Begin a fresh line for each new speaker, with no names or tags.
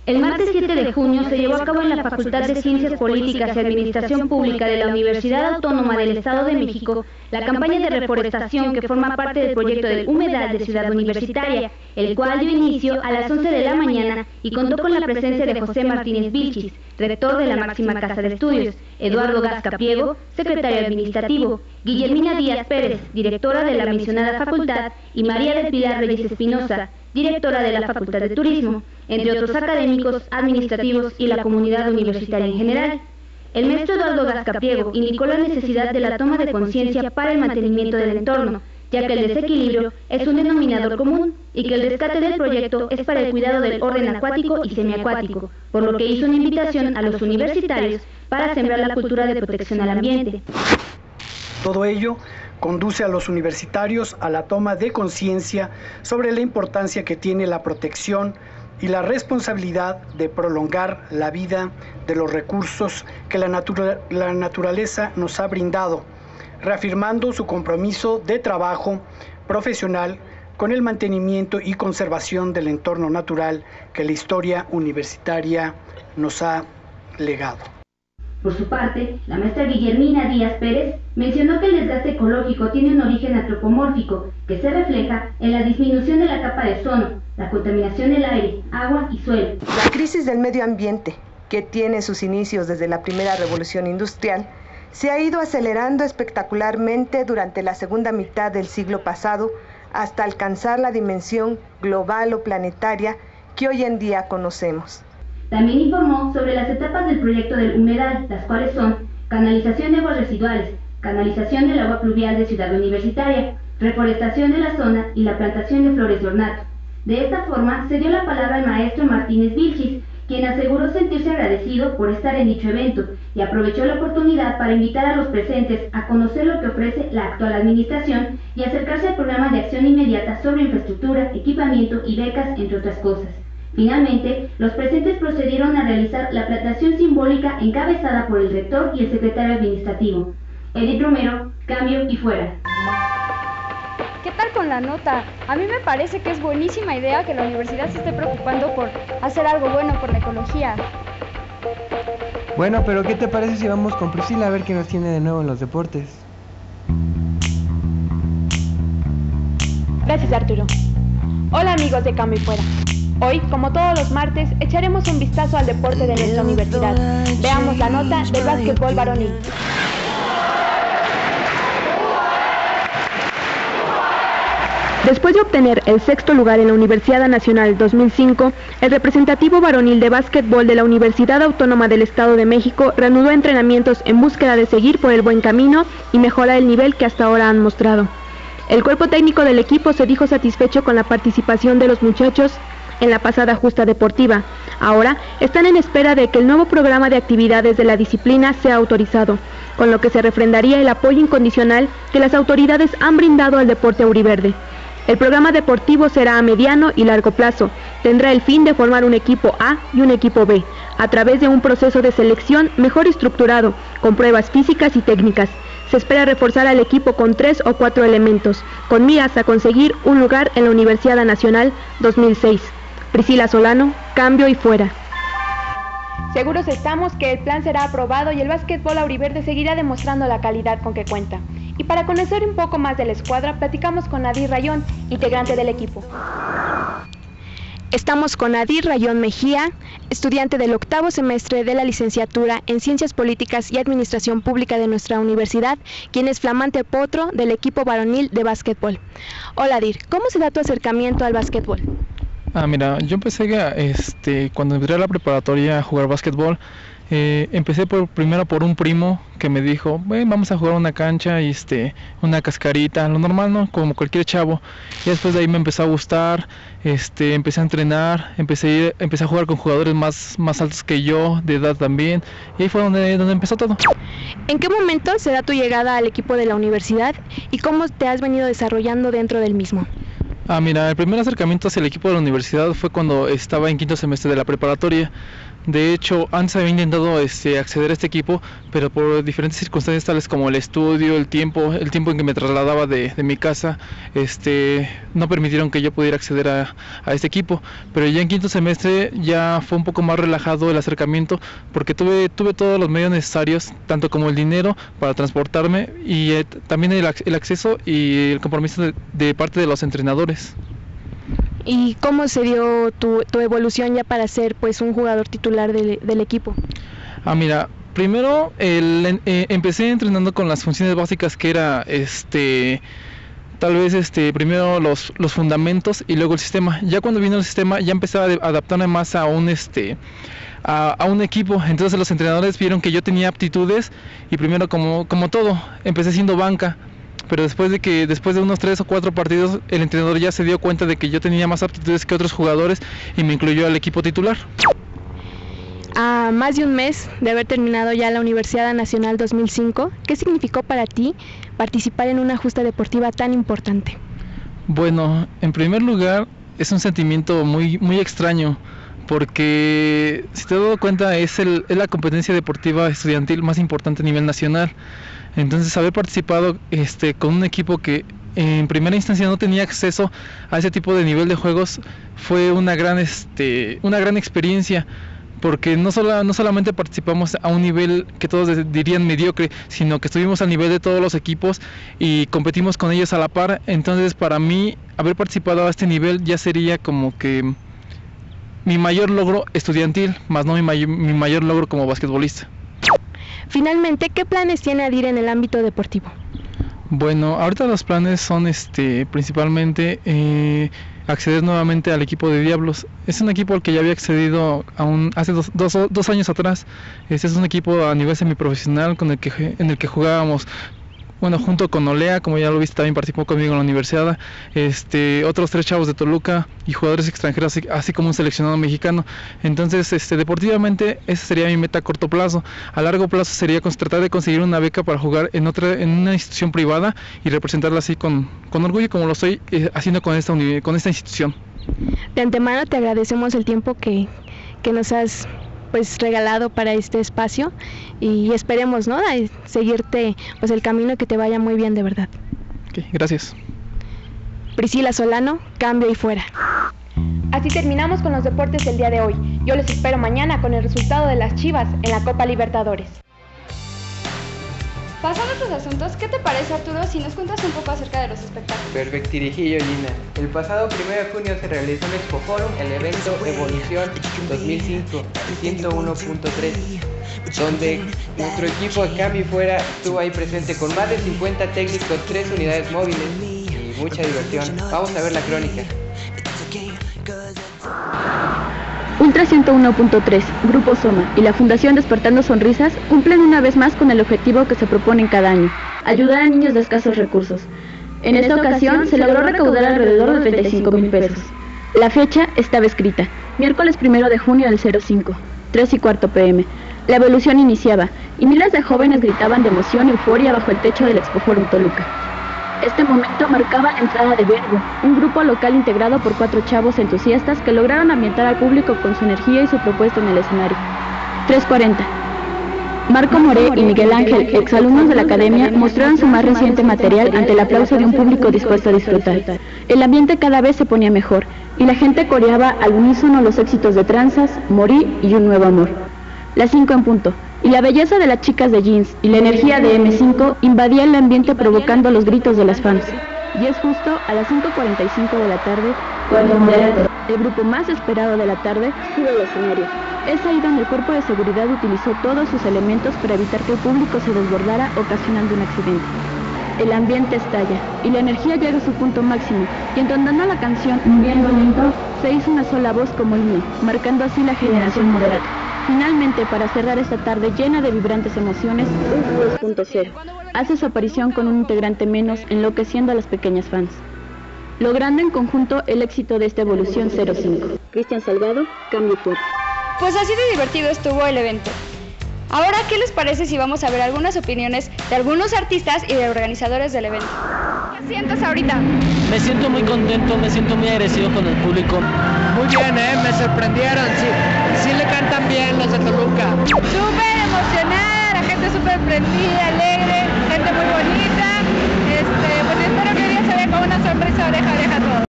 El martes 7 de junio se llevó a cabo en la Facultad de Ciencias Políticas y Administración Pública de la Universidad Autónoma del Estado de México la campaña de reforestación que forma parte del proyecto del Humedal de Ciudad Universitaria, el cual dio inicio a las 11 de la mañana y contó con la presencia de José Martínez Vilchis, rector de la máxima casa de estudios, Eduardo Gasca Pliego, secretario administrativo, Guillermina Díaz Pérez, directora de la mencionada facultad, y María del Pilar Reyes Espinosa, directora de la Facultad de Turismo, entre otros académicos, administrativos y la comunidad universitaria en general. El maestro Eduardo Gasca Pliego indicó la necesidad de la toma de conciencia para el mantenimiento del entorno, ya que el desequilibrio es un denominador común y que el rescate del proyecto es para el cuidado del orden acuático y semiacuático, por lo que hizo una invitación a los universitarios para sembrar la cultura de protección al ambiente.
Todo ello conduce a los universitarios a la toma de conciencia sobre la importancia que tiene la protección y la responsabilidad de prolongar la vida de los recursos que la naturaleza nos ha brindado, reafirmando su compromiso de trabajo profesional con el mantenimiento y conservación del entorno natural que la historia universitaria nos ha legado.
Por su parte, la maestra Guillermina Díaz Pérez mencionó que el desgaste ecológico tiene un origen antropomórfico que se refleja en la disminución de la capa de ozono, la contaminación del aire, agua y suelo.
La crisis del medio ambiente, que tiene sus inicios desde la primera revolución industrial, se ha ido acelerando espectacularmente durante la segunda mitad del siglo pasado hasta alcanzar la dimensión global o planetaria que hoy en día conocemos.
También informó sobre las etapas del proyecto del humedal, las cuales son canalización de aguas residuales, canalización del agua pluvial de Ciudad Universitaria, reforestación de la zona y la plantación de flores de ornato. De esta forma se dio la palabra al maestro Martínez Vilchis, quien aseguró sentirse agradecido por estar en dicho evento y aprovechó la oportunidad para invitar a los presentes a conocer lo que ofrece la actual administración y acercarse al programa de acción inmediata sobre infraestructura, equipamiento y becas, entre otras cosas. Finalmente, los presentes procedieron a realizar la plantación simbólica encabezada por el rector y el secretario administrativo. Edith Romero, cambio y fuera.
¿Qué tal con la nota? A mí me parece que es buenísima idea que la universidad se esté preocupando por hacer algo bueno por la ecología.
Bueno, pero ¿qué te parece si vamos con Priscila a ver qué nos tiene de nuevo en los deportes?
Gracias, Arturo. Hola, amigos de Cambio y Fuera. Hoy, como todos los martes, echaremos un vistazo al deporte de nuestra universidad. Veamos la nota del básquetbol varonil. Después de obtener el sexto lugar en la Universidad Nacional 2005, el representativo varonil de básquetbol de la Universidad Autónoma del Estado de México reanudó entrenamientos en búsqueda de seguir por el buen camino y mejorar el nivel que hasta ahora han mostrado. El cuerpo técnico del equipo se dijo satisfecho con la participación de los muchachos en la pasada justa deportiva. Ahora están en espera de que el nuevo programa de actividades de la disciplina sea autorizado, con lo que se refrendaría el apoyo incondicional que las autoridades han brindado al deporte auriverde. El programa deportivo será a mediano y largo plazo. Tendrá el fin de formar un equipo A y un equipo B, a través de un proceso de selección mejor estructurado, con pruebas físicas y técnicas. Se espera reforzar al equipo con 3 o 4 elementos, con miras a conseguir un lugar en la Universidad Nacional 2006. Priscila Solano, cambio y fuera. Seguros estamos que el plan será aprobado y el básquetbol auriverde seguirá demostrando la calidad con que cuenta. Y para conocer un poco más de la escuadra, platicamos con Nadir Rayón, integrante del equipo. Estamos con Nadir Rayón Mejía, estudiante del 8º semestre de la licenciatura en Ciencias Políticas y Administración Pública de nuestra universidad, quien es flamante potro del equipo varonil de básquetbol. Hola Nadir, ¿cómo se da tu acercamiento al básquetbol?
Mira, yo empecé cuando entré a la preparatoria a jugar básquetbol. Empecé primero por un primo que me dijo, vamos a jugar una cancha y una cascarita, lo normal, ¿no? Como cualquier chavo. Y después de ahí me empezó a gustar, empecé a entrenar, empecé a jugar con jugadores más altos que yo, de edad también, y ahí fue donde empezó todo.
¿En qué momento se da tu llegada al equipo de la universidad y cómo te has venido desarrollando dentro del mismo?
Mira, el primer acercamiento hacia el equipo de la universidad fue cuando estaba en 5º semestre de la preparatoria. De hecho, antes había intentado acceder a este equipo, pero por diferentes circunstancias tales como el estudio, el tiempo en que me trasladaba de mi casa, no permitieron que yo pudiera acceder a este equipo. Pero ya en quinto semestre ya fue un poco más relajado el acercamiento, porque tuve todos los medios necesarios, tanto como el dinero para transportarme y también el acceso y el compromiso de parte de los entrenadores.
¿Y cómo se dio tu evolución ya para ser pues un jugador titular del equipo?
Mira, primero empecé entrenando con las funciones básicas, que era tal vez primero los fundamentos y luego el sistema. Ya cuando vino el sistema ya empecé a adaptarme más a un equipo. Entonces los entrenadores vieron que yo tenía aptitudes y primero como todo empecé siendo banca. Pero después de unos 3 o 4 partidos, el entrenador ya se dio cuenta de que yo tenía más aptitudes que otros jugadores y me incluyó al equipo titular.
A más de un mes de haber terminado ya la Universidad Nacional 2005, ¿qué significó para ti participar en una justa deportiva tan importante?
Bueno, en primer lugar, es un sentimiento muy, muy extraño, porque si te has dado cuenta es la competencia deportiva estudiantil más importante a nivel nacional. Entonces haber participado con un equipo que en primera instancia no tenía acceso a ese tipo de nivel de juegos fue una gran experiencia, porque no solamente participamos a un nivel que todos dirían mediocre, sino que estuvimos al nivel de todos los equipos y competimos con ellos a la par. Entonces para mí haber participado a este nivel ya sería como que mi mayor logro estudiantil, más no mi mayor logro como basquetbolista.
Finalmente, ¿qué planes tiene Adir en el ámbito deportivo?
Bueno, ahorita los planes son principalmente acceder nuevamente al equipo de Diablos. Es un equipo al que ya había accedido hace dos años atrás. Este es un equipo a nivel semiprofesional en el que jugábamos. Bueno, junto con Olea, como ya lo viste, también participó conmigo en la universidad, otros 3 chavos de Toluca y jugadores extranjeros, así como un seleccionado mexicano. Entonces, deportivamente, esa sería mi meta a corto plazo. A largo plazo sería tratar de conseguir una beca para jugar en una institución privada y representarla así con orgullo, como lo estoy haciendo con esta institución.
De antemano te agradecemos el tiempo que nos has regalado para este espacio y esperemos, ¿no?, seguirte el camino, que te vaya muy bien, de verdad.
Okay, gracias.
Priscila Solano, cambio y fuera. Así terminamos con los deportes del día de hoy. Yo les espero mañana con el resultado de las Chivas en la Copa Libertadores.
Pasando a otros asuntos, ¿qué te parece, Arturo, si nos cuentas un poco acerca de los espectáculos?
Perfectirijillo, Gina. El pasado 1 de junio se realizó en Expo Forum el evento Evolución 2005 101.3, donde nuestro equipo de Cambio y Fuera estuvo ahí presente con más de 50 técnicos, 3 unidades móviles y mucha diversión. Vamos a ver la crónica.
Ultra 101.3, Grupo Soma y la Fundación Despertando Sonrisas cumplen una vez más con el objetivo que se proponen cada año: ayudar a niños de escasos recursos. En esta ocasión se logró recaudar alrededor de 35,000 pesos. La fecha estaba escrita: miércoles 1 de junio del 05, 3:15 p.m. La evolución iniciaba y miles de jóvenes gritaban de emoción y euforia bajo el techo del Expo Forum Toluca. Este momento marcaba la entrada de Verbo, un grupo local integrado por 4 chavos entusiastas que lograron ambientar al público con su energía y su propuesta en el escenario. 3:40. Marco Moré y Miguel Ángel, exalumnos de la academia, mostraron su más reciente material ante el aplauso de un público dispuesto a disfrutar. El ambiente cada vez se ponía mejor y la gente coreaba al unísono los éxitos de Tranzas, Morí y Un Nuevo Amor. Las 5 en punto. Y la belleza de las chicas de jeans y la energía de M5 invadía el ambiente provocando los gritos de las fans. Y es justo a las 5:45 de la tarde cuando Moderato, el grupo más esperado de la tarde, sube al escenario. Es ahí donde el cuerpo de seguridad utilizó todos sus elementos para evitar que el público se desbordara, ocasionando un accidente. El ambiente estalla y la energía llega a su punto máximo, y entonando la canción Bien Bonito, se hizo una sola voz como himno, marcando así la generación Moderato. Finalmente, para cerrar esta tarde llena de vibrantes emociones, un 2.0 hace su aparición con un integrante menos, enloqueciendo a las pequeñas fans, logrando en conjunto el éxito de esta evolución 05. Cristian Salgado, Cambio Fuera.
Pues así de divertido estuvo el evento. Ahora, ¿qué les parece si vamos a ver algunas opiniones de algunos artistas y de organizadores del evento? te sientes ahorita?
Me siento muy contento, me siento muy agradecido con el público.
Muy bien, me sorprendieron, sí le cantan bien los de Toluca.
Súper emocionada, la gente súper prendida, alegre, gente muy bonita. Pues espero que hoy día se vea con una sonrisa oreja a oreja a todos.